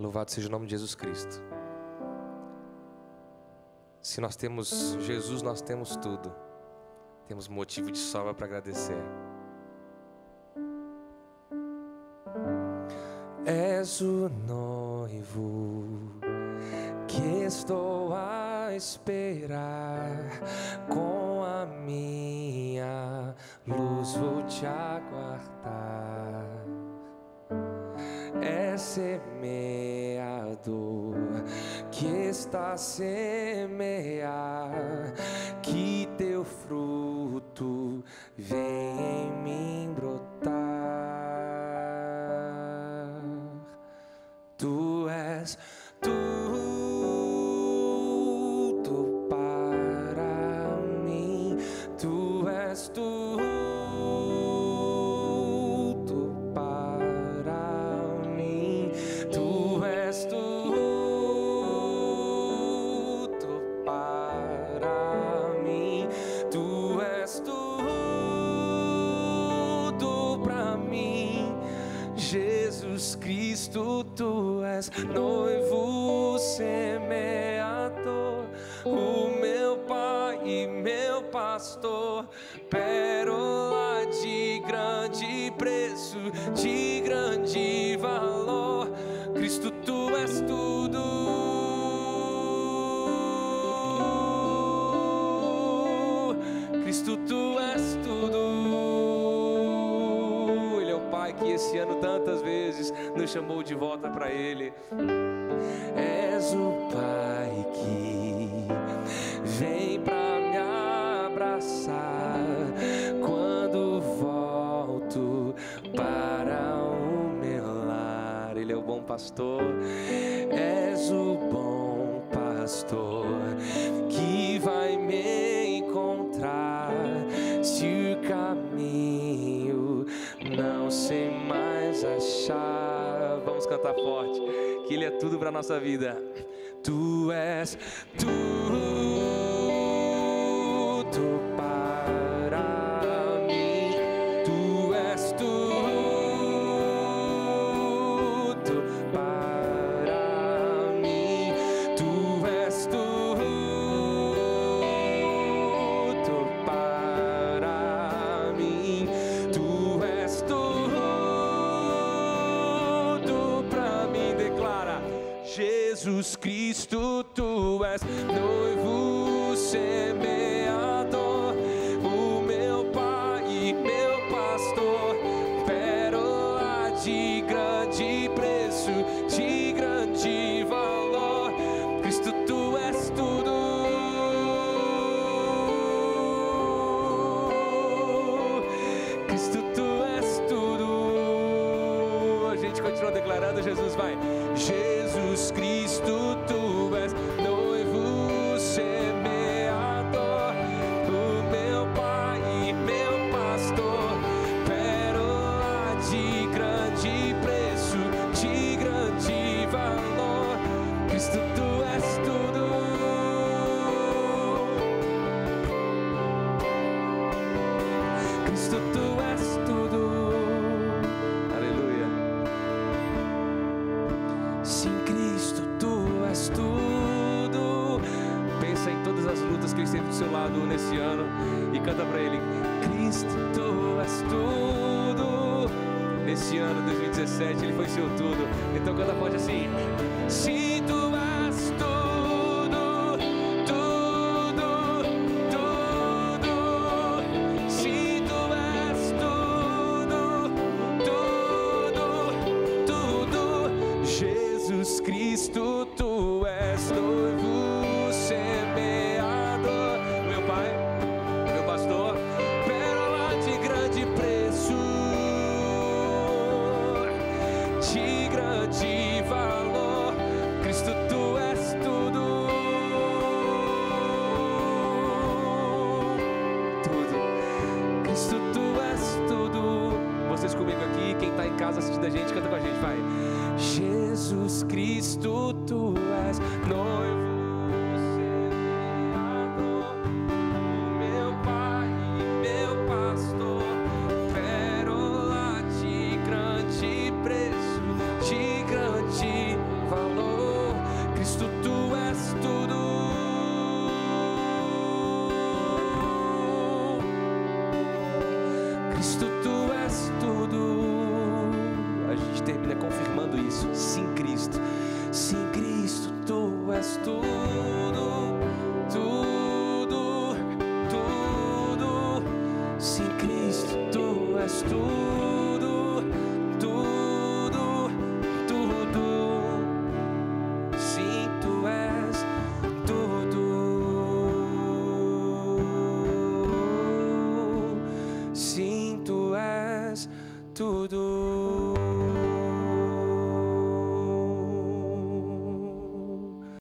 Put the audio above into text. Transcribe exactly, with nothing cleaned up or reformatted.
Louvado seja o nome de Jesus Cristo. Se nós temos Jesus, nós temos tudo. Temos motivo de sobra para agradecer. És o noivo que estou a esperar, com a minha luz vou te aguardar. É semeador que está a semear, que teu fruto vem em mim brotar. Tu és tudo para mim, tu és tudo para mim, tu és tudo para mim, tu és tudo para mim, Jesus Cristo, tu és noivo semeador, o meu Pai e meu pastor, pérola de grande preço, de grande valor. Cristo, tu és tudo. Cristo, tu és tudo. Ele é o Pai que esse ano tantas vezes nos chamou de volta para Ele. És o Pai que vem para me abraçar quando volto para o meu lar. Ele é o bom pastor. És o bom pastor que vai me encontrar se o caminho não sei mais achar. Vamos cantar forte, que Ele é tudo para nossa vida. Tu és tudo para mim, tu és tudo para mim, tu és tudo para mim, tu és tudo para mim. Declara: Jesus Cristo, tu és noivo semeador, o meu Pai e meu pastor, pérola de grande preço, de grande valor. Cristo, tu és tudo. Cristo, tu és tudo. A gente continua declarando, Jesus vai. Jesus Cristo, tu és noivo semeador, o meu Pai e meu pastor, pérola de grande preço, de grande valor. Cristo, tu és tudo. Cristo, tu és tudo. Aleluia. Sim, Cristo, tu és tudo. Pensa em todas as lutas que Ele esteve do seu lado nesse ano e canta pra Ele: Cristo, tu és tudo. Nesse ano, dois mil e dezessete, Ele foi seu tudo. Então canta forte assim: sim, tu és tudo, tudo, tudo. Sim, tu és tudo, tudo, tudo. Jesus Cristo, tu és noivo semeador, meu Pai, meu pastor, pérola de grande preço, de grande valor. Cristo, tu és tudo, tudo. Cristo, tu és tudo. Vocês comigo aqui, quem está em casa assistindo a gente, canta com a gente, vai. Jesus Cristo, tu és noivo semeador, meu Pai e meu pastor, pérola de grande preço, de grande valor. Cristo, tu és tudo. A gente termina confirmando isso. Sim, Cristo,